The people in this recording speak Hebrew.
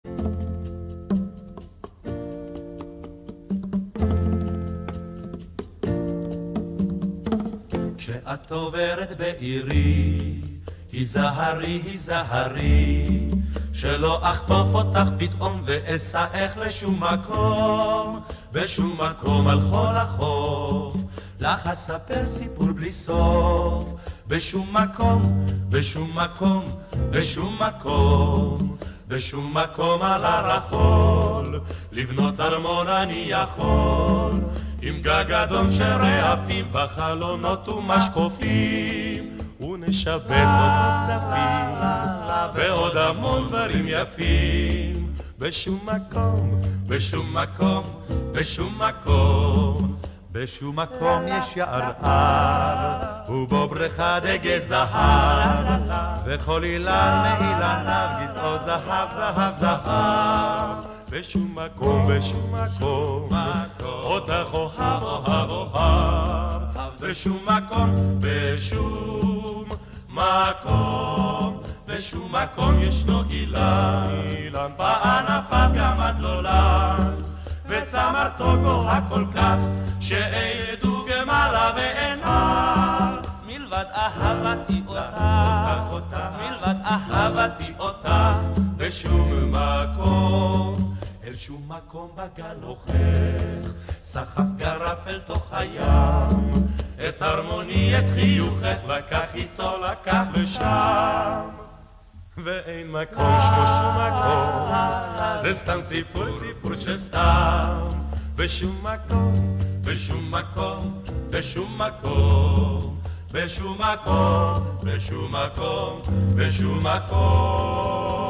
כשאת עוברת בעירי, היזהרי, היזהרי, שלא אחטוף אותך פתאום ואסעך לשום מקום, בשום מקום על חול החוף, לך אספר סיפור בלי סוף, בשום מקום, בשום מקום, בשום מקום, בשום מקום על הרחול, לבנות ארמון אני יכול, עם גג אדום שרעפים בחלונות ומשקופים, ונשבץ עוד צדפים, ועוד המון דברים יפים, בשום מקום, בשום מקום, בשום מקום, בשום מקום יש יער הר, ובו בריכה דגי זהב, וכל אילן מאילניו גזעות זהב, זהב, זהב, בשום מקום, בשום מקום, אותך אוהב, אוהב, אוהב, בשום מקום, בשום מקום, בשום מקום ישנו אילן, אילן בענפיו גם הדלולן, וצמרתו גבוהה כל כך, שאידו גמלה בעיניו, מלבד אהבתי אותך, מלבד אהבתי אותך, בשום מקום, אל שום מקום בגל הוכח, סחף גרף אל תוך הים, את הרמוני, את חיוכך, לקח איתו, לקח לשם, ואין מקום שמו שום מקום, זה סתם סיפור, סיפור של סתם, בשום מקום, בשום מקום, בשום מקום, בשום מקום, בשום מקום, בשום מקום.